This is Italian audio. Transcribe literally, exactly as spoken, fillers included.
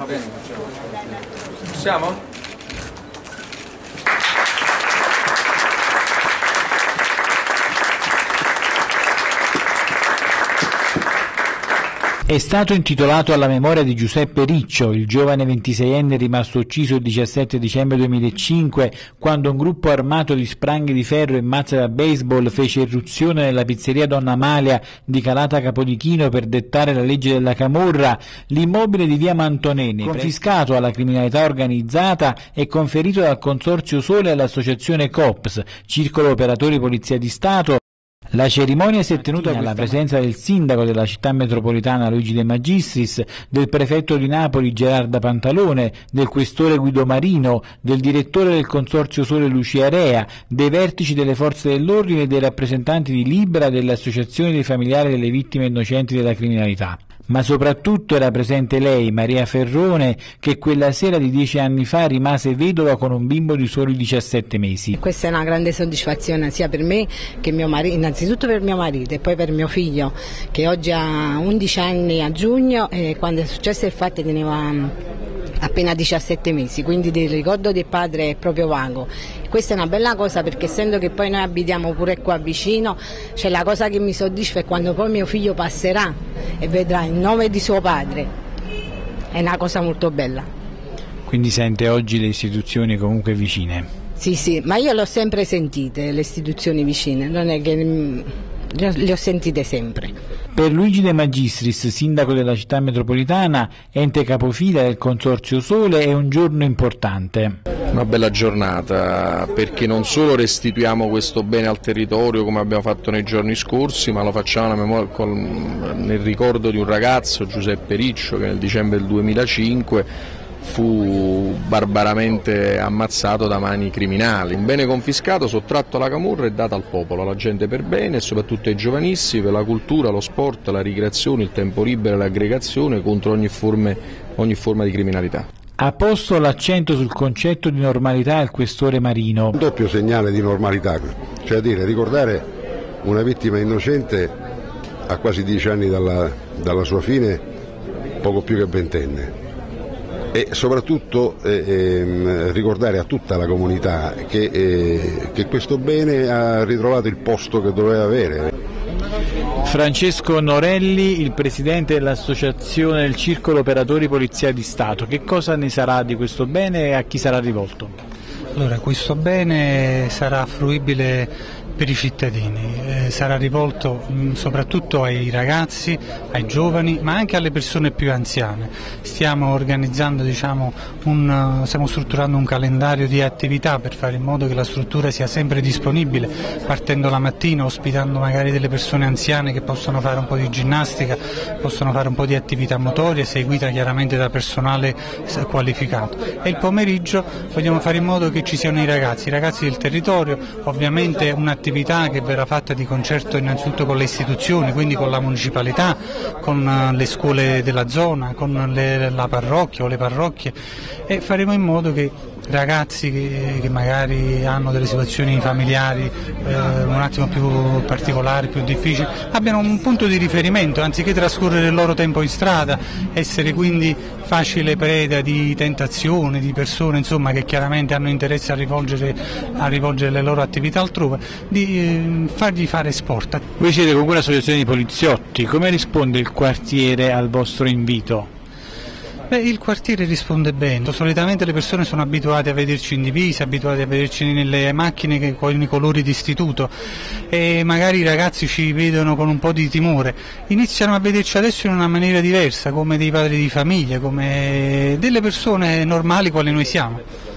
bene, facciamo. Siamo? È stato intitolato alla memoria di Giuseppe Riccio, il giovane ventiseienne rimasto ucciso il diciassette dicembre duemilacinque quando un gruppo armato di spranghi di ferro e mazze da baseball fece irruzione nella pizzeria Donna Amalia di Calata Capodichino per dettare la legge della camorra. L'immobile di via Mantonene, confiscato alla criminalità organizzata e conferito dal Consorzio Sole all'associazione COPS, Circolo Operatori Polizia di Stato. La cerimonia si è tenuta alla presenza del sindaco della città metropolitana Luigi De Magistris, del prefetto di Napoli Gerarda Pantalone, del questore Guido Marino, del direttore del Consorzio Sole Lucia Rea, dei vertici delle forze dell'ordine e dei rappresentanti di Libera delle associazioni dei familiari delle vittime innocenti della criminalità. Ma soprattutto era presente lei, Maria Ferrone, che quella sera di dieci anni fa rimase vedova con un bimbo di soli diciassette mesi. Questa è una grande soddisfazione sia per me che mio marito, innanzitutto per mio marito e poi per mio figlio, che oggi ha undici anni a giugno e quando è successo il fatto teneva appena diciassette mesi, quindi il ricordo del padre è proprio vago. Questa è una bella cosa perché essendo che poi noi abitiamo pure qua vicino, c'è la cosa che mi soddisfa è quando poi mio figlio passerà e vedrà il nome di suo padre, è una cosa molto bella. Quindi sente oggi le istituzioni comunque vicine? Sì, sì, ma io l'ho sempre sentite le istituzioni vicine, non è che le ho sentite sempre. Per Luigi De Magistris, sindaco della città metropolitana, ente capofila del Consorzio Sole, è un giorno importante. Una bella giornata perché non solo restituiamo questo bene al territorio come abbiamo fatto nei giorni scorsi, ma lo facciamo nel ricordo di un ragazzo, Giuseppe Riccio, che nel dicembre del duemilacinque fu barbaramente ammazzato da mani criminali. Un bene confiscato, sottratto alla camorra e dato al popolo, alla gente per bene e soprattutto ai giovanissimi per la cultura, lo sport, la ricreazione, il tempo libero e l'aggregazione contro ogni, forme, ogni forma di criminalità. Ha posto l'accento sul concetto di normalità il questore Marino. Un doppio segnale di normalità, cioè a dire ricordare una vittima innocente a quasi dieci anni dalla, dalla sua fine, poco più che ventenne. E soprattutto eh, eh, ricordare a tutta la comunità che, eh, che questo bene ha ritrovato il posto che doveva avere. Francesco Norelli, il presidente dell'associazione del Circolo Operatori Polizia di Stato, che cosa ne sarà di questo bene e a chi sarà rivolto? Allora, questo bene sarà fruibile per i cittadini, eh, sarà rivolto mh, soprattutto ai ragazzi, ai giovani, ma anche alle persone più anziane. Stiamo organizzando, diciamo, un, stiamo strutturando un calendario di attività per fare in modo che la struttura sia sempre disponibile, partendo la mattina, ospitando magari delle persone anziane che possono fare un po' di ginnastica, possono fare un po' di attività motoria, seguita chiaramente da personale qualificato. E il pomeriggio vogliamo fare in modo che ci siano i ragazzi, i ragazzi del territorio, ovviamente un'attività che verrà fatta di concerto innanzitutto con le istituzioni, quindi con la municipalità, con le scuole della zona, con le, la parrocchia o le parrocchie, e faremo in modo che ragazzi che, che magari hanno delle situazioni familiari eh, un attimo più particolari, più difficili, abbiano un punto di riferimento, anziché trascorrere il loro tempo in strada, essere quindi facile preda di tentazioni, di persone insomma che chiaramente hanno interesse a rivolgere, a rivolgere le loro attività altrove, di eh, fargli fare sport. Voi siete comunque un'associazione di poliziotti, come risponde il quartiere al vostro invito? Beh, il quartiere risponde bene, solitamente le persone sono abituate a vederci in divisa, abituate a vederci nelle macchine che, con i colori d'istituto e magari i ragazzi ci vedono con un po' di timore, iniziano a vederci adesso in una maniera diversa, come dei padri di famiglia, come delle persone normali quali noi siamo.